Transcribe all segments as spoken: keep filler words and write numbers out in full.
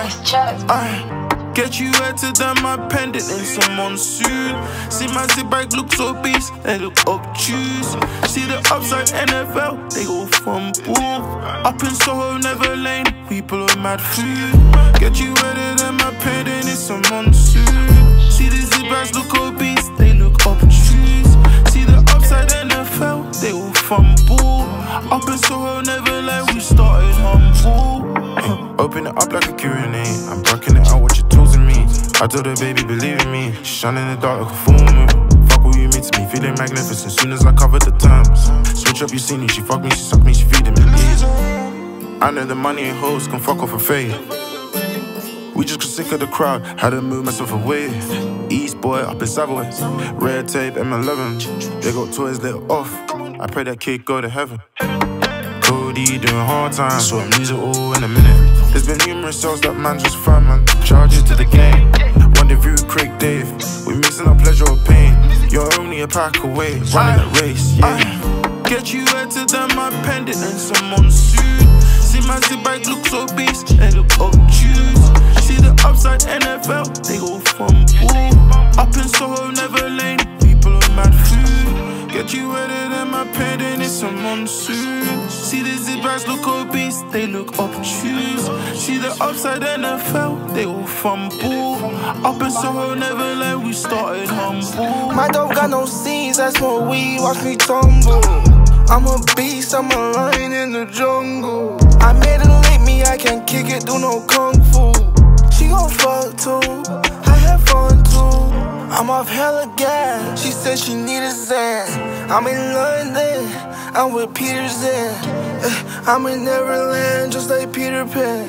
Nice chat. I get you head to them, my pendant in some monsoon. See my zip bag look so beast, they look obtuse. See the upside N F L, they go from boom. Up in Soho, never lane, people are mad food. Get you head to them, my pendant in some monsoon. See the zip bags look obese, they look obtuse. See the upside N F L, they all fumble. Up in Soho, never like we started humble. Hey, open it up like a Q and A. I'm breaking it out, what you told me. I told her, baby, believe in me. She shine in the dark like a full moon. Fuck what you mean to me, feeling magnificent. Soon as I cover the terms, switch up, you see me. She fuck me, she suck me, she feeding me. I know the money ain't hoes, can fuck off a fade. We just got sick of the crowd, had to move myself away. East boy up in Savoy, red tape M eleven. They got toys lit off, I pray that kid go to heaven. Cody doing hard time, so I'm lose it all in a minute. There's been numerous cells that man just found, man. Charge it to the game. Rendezvous, Craig Dave. We mixing up pleasure or pain. You're only a pack away, running a race, yeah. Get you head to them, my pendant and some monsoon. See my zip bag look so beast, they look obtuse. See the upside N F L, they go from boom. Up in Soho, never lane, people are mad food. Get you wetter than my pendant, it's a monsoon. See the zip bags look obese, they look obtuse. See the upside N F L, they all fumble. Up in Soho, never lane, we started humble. My dope got no seeds, that's more weed, watch me tumble. I'm a beast, I'm a lion in the jungle. I made her lick me, I can't kick it, do no kung fu. She gon' fuck too, I have fun too. I'm off hella gas, she said she needed Zan. I'm in London, I'm with Peterson. I'm in Neverland, just like Peter Pan.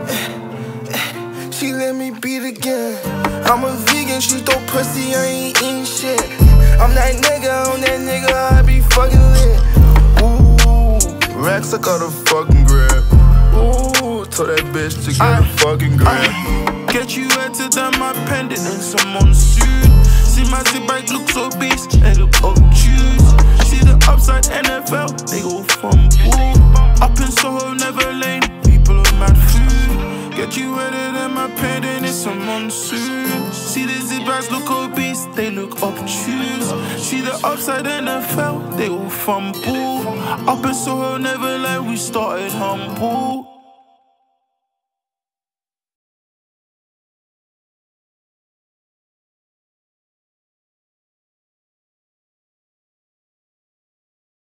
She let me beat again. I'm a vegan, she throw pussy, I ain't eating shit. I'm that nigga, I'm that nigga, I be fucking lit. Ooh, Rex, I got a fucking grip. Ooh, told that bitch to get I, a fucking grip. I get you head to them, my pendant and some monsoon. See my zip bag look so beast, they look obtuse. See the upside N F L, they go from boom. Up in Soho, never lane, people are mad food. Get you head to them, my pendant and some monsoon. See the zip bags look obese, they look obtuse. See the upside N F L, they all fumble. Up in Soho, never like we started humble.